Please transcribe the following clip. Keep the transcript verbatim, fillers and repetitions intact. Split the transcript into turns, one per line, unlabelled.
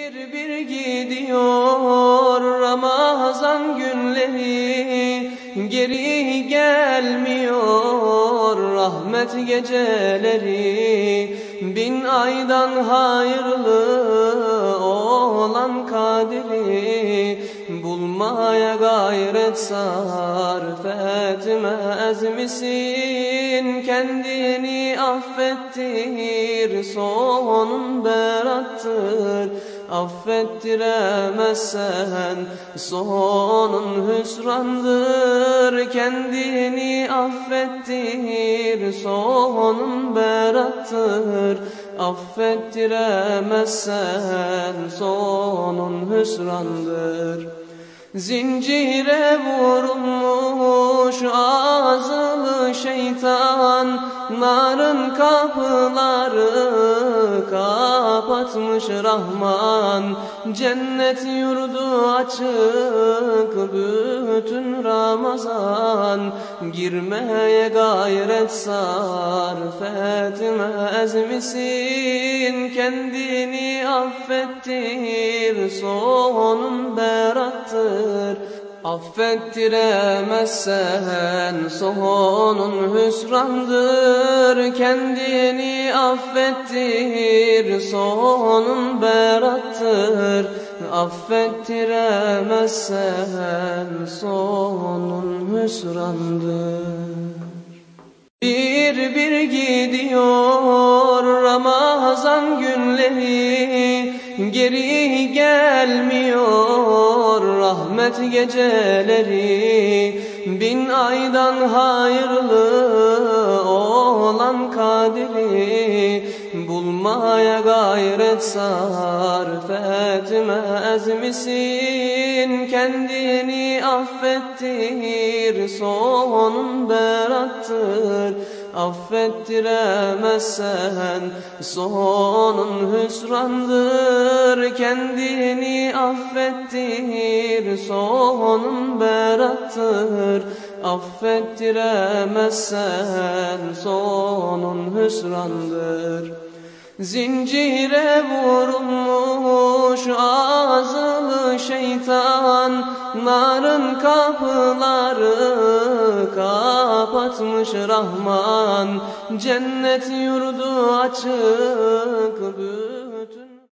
Bir bir gidiyor Ramazan günleri, geri gelmiyor rahmet geceleri. Bin aydan hayırlı olan kaderi, bulmaya gayret sarf etmez misin? Kendini affettir, sonun berattır. Affettiremezsen sonun hüsrandır. Kendini affettir, sonun berattır. Affettiremezsen sonun hüsrandır. Zincire vurulmuş azılı şeytan, narın kapıları kapatmış Rahman. Cennet yurdu açık bütün Ramazan, girmeye gayret sarf etmez misin? Kendini affettir, sonun berattır. Affettiremezsen sonun hüsrandır. Kendini affettir, sonun berattır. Affettiremezsen sonun hüsrandır. Bir bir gidiyor Ramazan günleri, geri gelmiyor rahmet geceleri. Bin aydan hayırlı olan kaderi, bulmaya gayret sarf etmez misin? Kendini affettir, sonun berattır. Affettiremezsen sonun hüsrandır. Kendini affettir, sonun berattır. Affettiremezsen sonun hüsrandır. Zincire vurulmuş azılı şeytan, narın kapıları kapatmış Rahman. Cennet yurdu açık